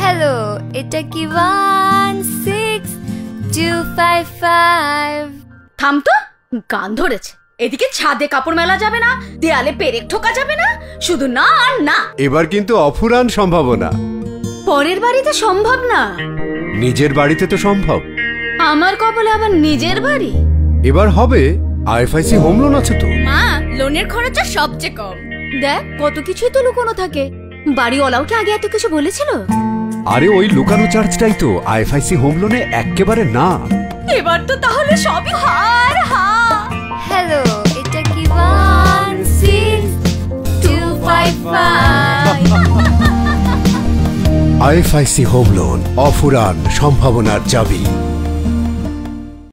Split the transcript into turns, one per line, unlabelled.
Hello, এটা কি 16255?
থাম তো, গান ধরেছে। এদিকে ছাদে কাপড় মেলা যাবে না, দেয়ালে পেরেক ঠোকা যাবে না, শুধু না আর না।
এবার কিন্তু অফুরান সম্ভাবনা।
পরের বাড়িতে সম্ভব না,
নিজের বাড়িতে তো সম্ভব।
আমার কপালে আবার নিজের বাড়ি।
এবার হবে। আইএফআইসি হোম লোন আছে তো।
মা, লোনের খরচটা সবচেয়ে কম। দেখ, কত কিছুই তো লুকোনো থাকে। বাড়িওয়ালাও কি আগে এত কিছু বলেছিল?
আরে ওই লুকানো চার্জটাই তো আইএফআইসি হোম লোনে একেবারে না।
এবার তো তাহলে সবই হার হা।
হ্যালো, এটা কি 16255?
আইএফআইসি হোম লোন, অফুরান সম্ভাবনার চাবি।